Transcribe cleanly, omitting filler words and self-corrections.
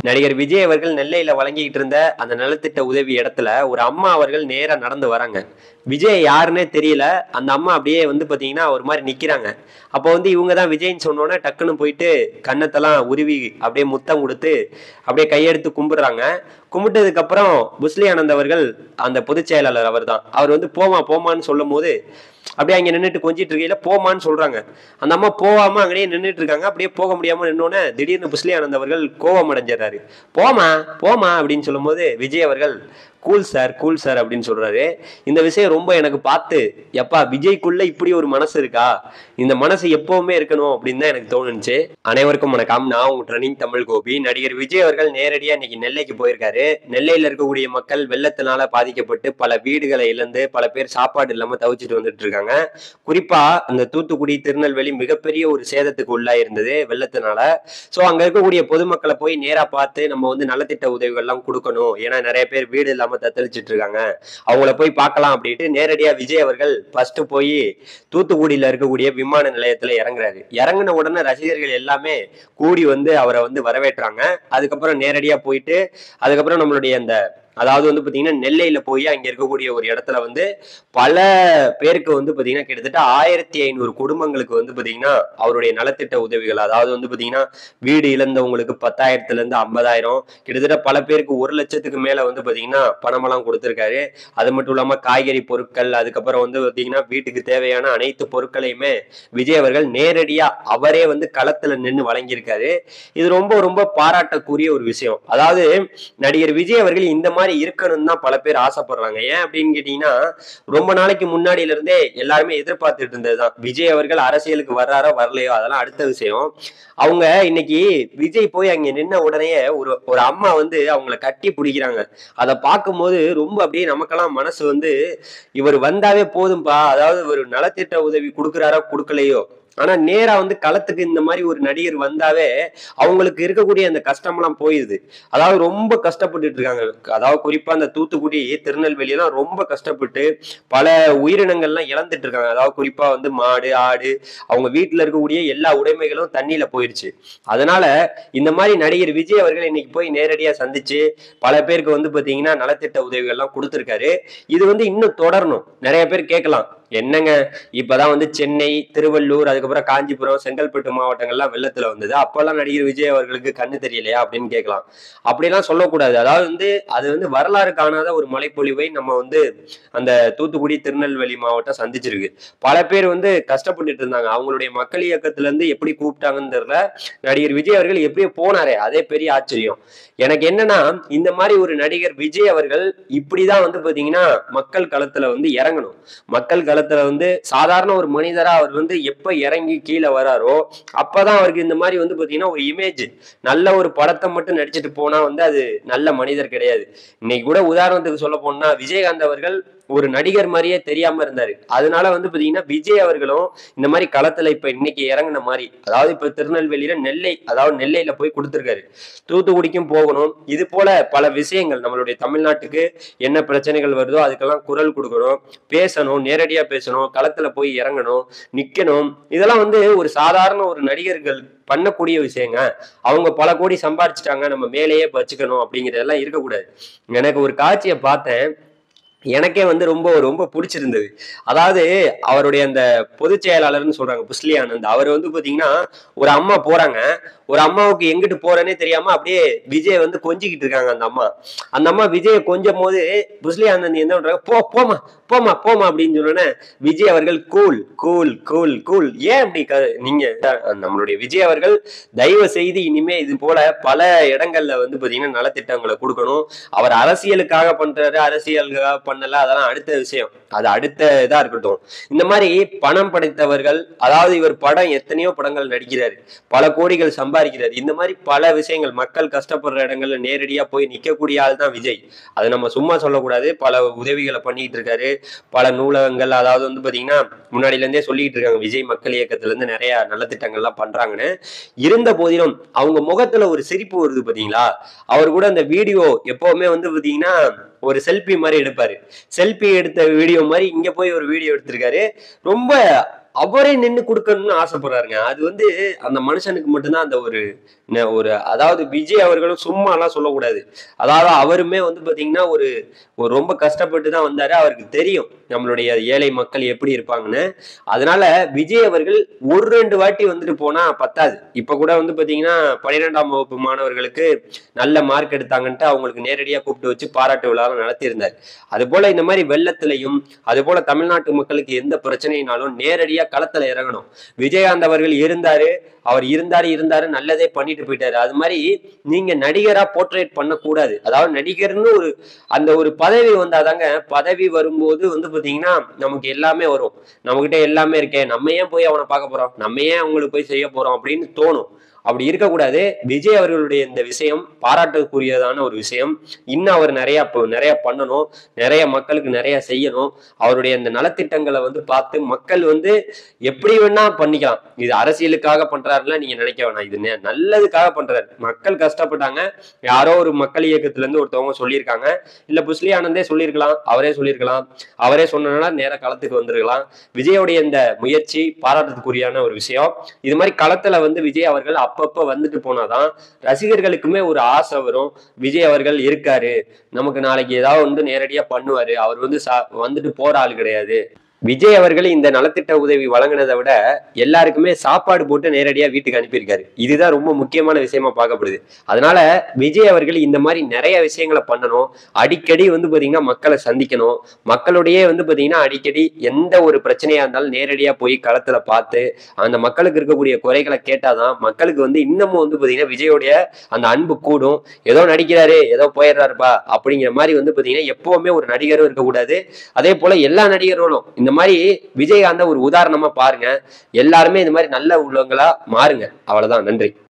நடிகர் விஜய் அவர்கள் நெல்லையில வழங்கிட்டு இருந்த அந்த நலத்திட்ட உதவி இடத்துல ஒரு அம்மா அவர்கள் நேரா நடந்து வராங்க. விஜய் யாருன்னே தெரியல. அந்த அம்மா அப்படியே வந்து பாத்தீங்கன்னா ஒரு மாதிரி நிக்கிறாங்க. அப்போ வந்து இவங்க தான் விஜய்ன்னு சொன்னோன்னே டக்குன்னு போயிட்டு கன்னத்தெல்லாம் உருவி அப்படியே முத்தம் கொடுத்து அப்படியே கையெடுத்து கும்பிடுறாங்க. கும்பிட்டதுக்கு அப்புறம் புஸ்லி ஆனந்த் அவர்கள், அந்த பொதுச் செயலாளர் அவர் தான், அவர் வந்து போமா போமான்னு சொல்லும் போது அப்படியே அங்க நின்றுட்டு கொஞ்சிட்டு இருக்கையில போமான்னு சொல்றாங்க. அந்த அம்மா போவாம அங்கேயே நின்றுட்டு இருக்காங்க. அப்படியே போக முடியாம நின்னோன்னே திடீர்னு புஸ்லி ஆனந்த் அவர்கள் கோபம் அடைஞ்சிடறாரு. போமா போமா அப்படின்னு சொல்லும் போது விஜய் அவர்கள் கூல் சார் அப்படின்னு சொல்றாரு. இந்த விஷயம் ரொம்ப எனக்கு பார்த்து, எப்பா விஜய்க்குள்ள இப்படி ஒரு மனசு இருக்கா, இந்த மனசு எப்பவுமே இருக்கணும் அப்படின்னு தான் எனக்கு தோணுச்சு. அனைவருக்கும் வணக்கம். நான் உங்க ட்ரெனிங் தமிழ் கோபி. நடிகர் விஜய் அவர்கள் நேரடியா இன்னைக்கு நெல்லைக்கு போயிருக்காரு. நெல்லையில இருக்கக்கூடிய மக்கள் வெள்ளத்தினால பாதிக்கப்பட்டு பல வீடுகளை இழந்து பல பேர் சாப்பாடு இல்லாம தவிச்சிட்டு வந்துட்டு இருக்காங்க. குறிப்பா அந்த தூத்துக்குடி, திருநெல்வேலி மிகப்பெரிய ஒரு சேதத்துக்கு உள்ளா இருந்தது வெள்ளத்தினால. சோ அங்க இருக்கக்கூடிய பொதுமக்களை போய் நேரா பார்த்து நம்ம வந்து நலத்திட்ட உதவிகள் எல்லாம் கொடுக்கணும், ஏன்னா நிறைய பேர் வீடு இல்லாம தத்தளிச்சிட்டு இருக்காங்க, அவங்கள போய் பார்க்கலாம் அப்படின்ட்டு நேரடியா விஜய் அவர்கள் ஃபர்ஸ்ட் போய் தூத்துக்குடியில இருக்கக்கூடிய விமான நிலையத்துல இறங்குறாரு. இறங்கின உடனே ரசிகர்கள் எல்லாமே கூடி வந்து அவரை வந்து வரவேற்றாங்க. அதுக்கப்புறம் நேரடியா போயிட்டு அதுக்கப்புறம் நம்மளுடைய அந்த அதாவது வந்து பாத்தீங்கன்னா நெல்லையில போய் அங்க இருக்கக்கூடிய ஒரு இடத்துல வந்து பல பேருக்கு வந்து பாத்தீங்கன்னா கிட்டத்தட்ட 1500 குடும்பங்களுக்கு வந்து பாத்தீங்கன்னா அவருடைய நலத்திட்ட உதவிகள், அதாவது வந்து பாத்தீங்கன்னா வீடு இழந்தவங்களுக்கு 10,000 இருந்து 50,000, கிட்டத்தட்ட பல பேருக்கு 1,00,000க்கு மேல வந்து பாத்தீங்கன்னா பணமெல்லாம் கொடுத்திருக்காரு. அது மட்டும் இல்லாம காய்கறி பொருட்கள், அதுக்கப்புறம் வந்து பாத்தீங்கன்னா வீட்டுக்கு தேவையான அனைத்து பொருட்களையுமே விஜய் அவர்கள் நேரடியா அவரே வந்து களத்துல நின்று வழங்கியிருக்காரு. இது ரொம்ப ரொம்ப பாராட்டக்கூடிய ஒரு விஷயம். அதாவது நடிகர் விஜய் அவர்கள் இந்த மாதிரி இருக்கணும்னு தான் பல பேர் ஆசைப்படுறாங்க. ஏன் அப்படின்னு கேட்டீங்கன்னா, ரொம்ப நாளைக்கு முன்னாடியில இருந்தே எல்லாருமே எதிர்பார்த்துட்டு இருந்ததுதான். விஜய் அவர்கள் அரசியலுக்கு வர்றாரோ வரலையோ அதெல்லாம் அடுத்த விஷயம். அவங்க இன்னைக்கு விஜய் போய் அங்க நின்ன உடனே ஒரு ஒரு அம்மா வந்து அவங்கள கட்டி பிடிக்கிறாங்க. அதை பார்க்கும்போது ரொம்ப அப்படியே நமக்கெல்லாம் மனசு வந்து, இவர் வந்தாவே போதும்பா, அதாவது ஒரு நலத்திட்ட உதவி கொடுக்குறாரோ கொடுக்கலையோ, ஆனா நேரா வந்து களத்துக்கு இந்த மாதிரி ஒரு நடிகர் வந்தாவே அவங்களுக்கு இருக்கக்கூடிய அந்த கஷ்டம்லாம் போயிடுது. அதாவது ரொம்ப கஷ்டப்பட்டுட்டு இருக்காங்க. அதாவது குறிப்பா அந்த தூத்துக்குடி, திருநெல்வேலி எல்லாம் ரொம்ப கஷ்டப்பட்டு பல உயிரினங்கள்லாம் இழந்துட்டு இருக்காங்க. அதாவது குறிப்பா வந்து மாடு, ஆடு, அவங்க வீட்டுல இருக்கக்கூடிய எல்லா உடைமைகளும் தண்ணியில போயிருச்சு. அதனால இந்த மாதிரி நடிகர் விஜய் அவர்கள் இன்னைக்கு போய் நேரடியா சந்திச்சு பல பேருக்கு வந்து பாத்தீங்கன்னா நலத்திட்ட உதவிகள் எல்லாம் கொடுத்திருக்காரு. இது வந்து இன்னும் தொடரணும். நிறைய பேர் கேட்கலாம், என்னங்க இப்பதான் வந்து சென்னை, திருவள்ளூர், அதுக்கப்புறம் காஞ்சிபுரம், செங்கல்பட்டு மாவட்டங்கள்லாம் வெள்ளத்துல வந்தது, அப்பெல்லாம் நடிகர் விஜய் அவர்களுக்கு கண்ணு தெரியலையா அப்படின்னு கேட்கலாம். அப்படிலாம் சொல்லக்கூடாது. அதாவது வந்து அது வந்து வரலாறு காணாத ஒரு மழைப்பொழிவை நம்ம வந்து அந்த தூத்துக்குடி, திருநெல்வேலி மாவட்டம் சந்திச்சிருக்கு. பல பேர் வந்து கஷ்டப்பட்டுட்டு இருந்தாங்க. அவங்களுடைய மக்கள் இயக்கத்துல இருந்து எப்படி கூப்பிட்டாங்கன்னு தெரியல, நடிகர் விஜய் அவர்கள் எப்படியோ போனாரே, அதே பெரிய ஆச்சரியம். எனக்கு என்னன்னா, இந்த மாதிரி ஒரு நடிகர் விஜய் அவர்கள் இப்படிதான் வந்து பாத்தீங்கன்னா மக்கள் களத்துல வந்து இறங்கணும். மக்கள் களத்துல வந்து சாதாரண ஒரு மனிதரா அவர் வந்து எப்ப இறங்கி கீழே வராரோ அப்பதான் அவருக்கு இந்த மாதிரி வந்து பாத்தீங்கன்னா ஒரு இமேஜ், நல்ல ஒரு படத்தை மட்டும் நடிச்சுட்டு போனா வந்து அது நல்ல மனிதர் கிடையாது. இன்னைக்கு கூட உதாரணத்துக்கு சொல்ல போனா விஜயகாந்த் அவர்கள் ஒரு நடிகர் மாதிரியே தெரியாம இருந்தாரு. அதனால வந்து பாத்தீங்கன்னா விஜய் அவர்களும் இந்த மாதிரி களத்துல இப்ப இன்னைக்கு இறங்கின மாதிரி, அதாவது இப்ப திருநெல்வேலியில நெல்லை, அதாவது நெல்லையில போய் கொடுத்திருக்காரு. தூத்துக்குடிக்கும் போகணும். இது போல பல விஷயங்கள் நம்மளுடைய தமிழ்நாட்டுக்கு என்ன பிரச்சனைகள் வருதோ அதுக்கெல்லாம் குரல் கொடுக்கணும், பேசணும், நேரடியா பேசணும், களத்துல போய் இறங்கணும், நிக்கணும். இதெல்லாம் வந்து ஒரு சாதாரண ஒரு நடிகர்கள் பண்ணக்கூடிய விஷயங்க. அவங்க பல கோடி சம்பாதிச்சுட்டாங்க, நம்ம மேலேயே வச்சுக்கணும் அப்படிங்கிறதெல்லாம் இருக்கக்கூடாது. எனக்கு ஒரு காட்சியை பார்த்தேன், எனக்கே வந்து ரொம்ப ரொம்ப பிடிச்சிருந்தது. அதாவது அவருடைய அந்த பொதுச் செயலாளர்னு சொல்றாங்க புஸ்லி ஆனந்த், அவர் வந்து பாத்தீங்கன்னா ஒரு அம்மா போறாங்க. ஒரு அம்மாவுக்கு எங்கிட்டு போறேன்னே தெரியாம அப்படியே விஜய் வந்து கொஞ்சிக்கிட்டு இருக்காங்க அந்த அம்மா. அந்த அம்மா விஜயை கொஞ்சம் போது புஸ்லி ஆனந்த் என்ன பண்றாங்க, போமா போமா போமா அப்படின்னு சொன்னோன்னே விஜய் அவர்கள் கூல் கூல் கூல் கூல். ஏன் அப்படி நீங்க நம்மளுடைய விஜய் அவர்கள் தயவு செய்து இனிமே இது போல பல இடங்கள்ல வந்து பாத்தீங்கன்னா நலத்திட்டங்களை கொடுக்கணும். அவர் அரசியலுக்காக பண்றாரு, அரசியலுக்காக பண்ணல, அதெல்லாம் அடுத்த விஷயம், அது அடுத்த இதா இருக்கட்டும். இந்த மாதிரி பணம் படைத்தவர்கள், அதாவது இவர் படம் எத்தனையோ படங்கள் நடிக்கிறாரு, பல கோடிகள் சம்பாதிக்கிறாரு. இந்த மாதிரி பல விஷயங்கள் மக்கள் கஷ்டப்படுற இடங்கள்ல நேரடியா போய் நிக்கக்கூடிய ஆள் தான் விஜய். அதை நம்ம சும்மா சொல்லக்கூடாது. பல உதவிகளை பண்ணிட்டு இருக்காரு. பல நூலகங்கள், அதாவது வந்து பாத்தீங்கன்னா முன்னாடில இருந்தே சொல்லிட்டு இருக்காங்க விஜய் மக்கள் இயக்கத்துல இருந்து நிறைய நலத்திட்டங்கள்லாம் பண்றாங்கன்னு. இருந்த போதிலும் அவங்க முகத்துல ஒரு சிரிப்பு வருது பாத்தீங்களா. அவர் கூட அந்த வீடியோ எப்பவுமே வந்து பாத்தீங்கன்னா ஒரு செல்ஃபி மாதிரி எடுப்பாரு. செல்ஃபி எடுத்த வீடியோ மாதிரி இங்க போய் ஒரு வீடியோ எடுத்திருக்காரு. ரொம்ப அவரே நின்னு குடுக்கணும்னு ஆசைப்படுறாருங்க. அது வந்து அந்த மனுஷனுக்கு மட்டும்தான் அந்த ஒரு ஒரு அதாவது விஜய் அவர்களும் சும்மாலாம் சொல்லக்கூடாது. அதாவது அவருமே வந்து பாத்தீங்கன்னா, ஒரு ஒரு ரொம்ப கஷ்டப்பட்டு தான் வந்தாரு. அவருக்கு தெரியும் நம்மளுடைய ஏழை மக்கள் எப்படி இருப்பாங்கன்னு. அதனால விஜய் அவர்கள் 1, 2 வாட்டி வந்துட்டு போனா பத்தாது. இப்ப கூட வந்து பாத்தீங்கன்னா, 12ஆம் வகுப்பு மாணவர்களுக்கு நல்ல மார்க் எடுத்தாங்கன்ட்டு அவங்களுக்கு நேரடியா கூப்பிட்டு வச்சு பாராட்டு விழாலாம் நடத்தியிருந்தாரு. அதுபோல இந்த மாரி வெள்ளத்திலயும், அதுபோல தமிழ்நாட்டு மக்களுக்கு எந்த பிரச்சனைனாலும் நேரடியா களத்துல இறங்கணும். விஜயகாந்த் அவர்கள் இருந்தாரு. அவர் இருந்தாரு நல்லதே பண்ணிட்டு போயிட்டாரு. அது மாதிரி நீங்க நடிகரா போர்ட்ரேட் பண்ணக்கூடாது. அதாவது நடிகர்ன்னு அந்த ஒரு பதவி வந்தாதாங்க, பதவி வரும்போது வந்து பாத்தீங்கன்னா நமக்கு எல்லாமே வரும். நம்மகிட்ட எல்லாமே இருக்கே, நம்ம ஏன் போய் அவனை பார்க்க போறோம், நம்ம ஏன் அவங்களுக்கு போய் செய்ய போறோம் அப்படின்னு தோணும். அப்படி இருக்கக்கூடாது. விஜய் அவர்களுடைய இந்த விஷயம் பாராட்டுக்குரியதான ஒரு விஷயம். இன்னும் அவர் நிறைய பண்ணணும், நிறைய மக்களுக்கு நிறைய செய்யணும். அவருடைய இந்த நலத்திட்டங்களை வந்து பார்த்து மக்கள் வந்து எப்படி வேணா பண்ணிக்கலாம். இது அரசியலுக்காக பண்றாருன்னா நீங்க நினைக்க வேணாம். இது நல்லதுக்காக பண்றாரு. மக்கள் கஷ்டப்பட்டாங்க. யாரோ ஒரு மக்கள் இயக்கத்துல இருந்து ஒருத்தவங்க சொல்லியிருக்காங்க. இல்ல புஸ்லி ஆனந்தே சொல்லியிருக்கலாம், அவரே சொல்லியிருக்கலாம். அவரே சொன்னனால நேர களத்துக்கு வந்திருக்கலாம். விஜயோடைய இந்த முயற்சி பாராட்டுக்குரியான ஒரு விஷயம். இது மாதிரி களத்துல வந்து விஜய் அவர்கள் அப்பப்ப வந்துட்டு போனாதான் ரசிகர்களுக்குமே ஒரு ஆசை வரும். விஜய் அவர்கள் இருக்காரு, நமக்கு நாளைக்கு ஏதாவது வந்து நேரடியா பண்ணுவாரு, அவர் வந்து வந்துட்டு போற ஆள் கிடையாது. விஜய் அவர்கள் இந்த நலத்திட்ட உதவி வழங்கினதை விட எல்லாருக்குமே சாப்பாடு போட்டு நேரடியா வீட்டுக்கு அனுப்பியிருக்காரு. இதுதான் ரொம்ப முக்கியமான விஷயமா பார்க்கப்படுது. அதனால விஜய் அவர்கள் இந்த மாதிரி நிறைய விஷயங்களை பண்ணணும். அடிக்கடி வந்து பாத்தீங்கன்னா மக்களை சந்திக்கணும். மக்களுடைய வந்து பாத்தீங்கன்னா அடிக்கடி எந்த ஒரு பிரச்சனையா இருந்தாலும் நேரடியா போய் களத்துல பார்த்து அந்த மக்களுக்கு இருக்கக்கூடிய குறைகளை கேட்டாதான் மக்களுக்கு வந்து இன்னமும் வந்து பாத்தீங்கன்னா விஜயோடைய அந்த அன்பு கூடும். ஏதோ நடிக்கிறாரு, ஏதோ போயிடுறாருப்பா அப்படிங்கிற மாதிரி வந்து பாத்தீங்கன்னா எப்பவுமே ஒரு நடிகரும் இருக்கக்கூடாது. அதே போல எல்லா நடிகர்களும் இந்த மாதிரி விஜயகாந்த ஒரு உதாரணமா பாருங்க. எல்லாருமே இந்த மாதிரி நல்ல உள்ளவங்களா மாறுங்க. அவ்வளவுதான். நன்றி.